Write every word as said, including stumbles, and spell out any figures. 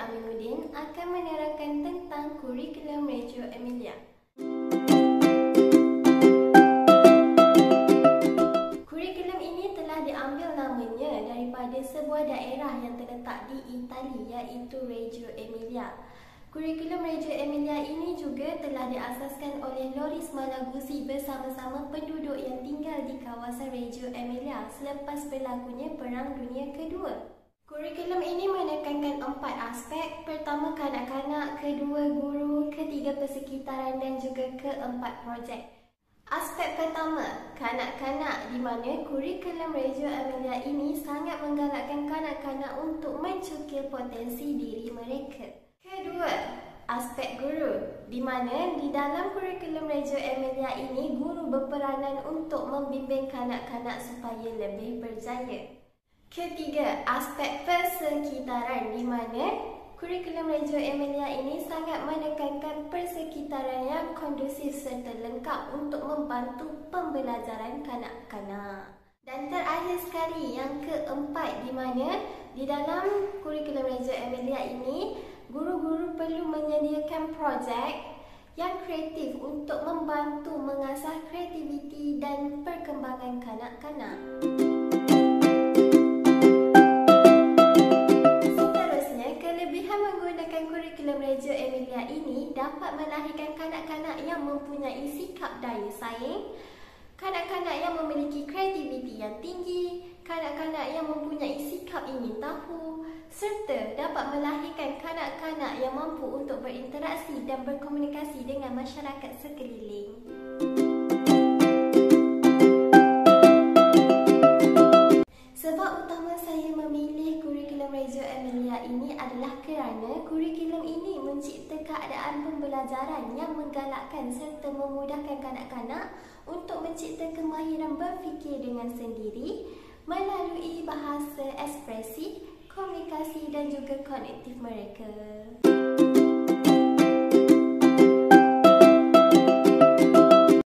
Aminuddin akan menerangkan tentang kurikulum Reggio Emilia. Kurikulum ini telah diambil namanya daripada sebuah daerah yang terletak di Itali, iaitu Reggio Emilia. Kurikulum Reggio Emilia ini juga telah diasaskan oleh Loris Malaguzzi bersama-sama penduduk yang tinggal di kawasan Reggio Emilia selepas berlakunya Perang Dunia Kedua. Kurikulum ini menekankan empat aspek. Pertama, kanak-kanak; kedua, guru; ketiga, persekitaran; dan juga keempat, projek. Aspek pertama, kanak-kanak, di mana kurikulum Reggio Emilia ini sangat menggalakkan kanak-kanak untuk mencukil potensi diri mereka. Kedua, aspek guru, di mana di dalam kurikulum Reggio Emilia ini guru berperanan untuk membimbing kanak-kanak supaya lebih berjaya. Ketiga, aspek persekitaran, di mana kurikulum Reggio Emilia ini sangat menekankan persekitaran yang kondusif serta lengkap untuk membantu pembelajaran kanak-kanak. Dan terakhir sekali, yang keempat, di mana di dalam kurikulum Reggio Emilia ini guru-guru perlu menyediakan projek yang kreatif untuk membantu mengasah kreativiti dan perkembangan kanak-kanak. Menggunakan kurikulum Reggio Emilia ini dapat melahirkan kanak-kanak yang mempunyai sikap daya saing, kanak-kanak yang memiliki kreativiti yang tinggi, kanak-kanak yang mempunyai sikap ingin tahu, serta dapat melahirkan kanak-kanak yang mampu untuk berinteraksi dan berkomunikasi dengan masyarakat sekeliling. Sebab utama saya memilih kurikulum Reggio Emilia ini adalah kerana kurikulum ini mencipta keadaan pembelajaran yang menggalakkan serta memudahkan kanak-kanak untuk mencipta kemahiran berfikir dengan sendiri melalui bahasa ekspresif, komunikasi dan juga kognitif mereka.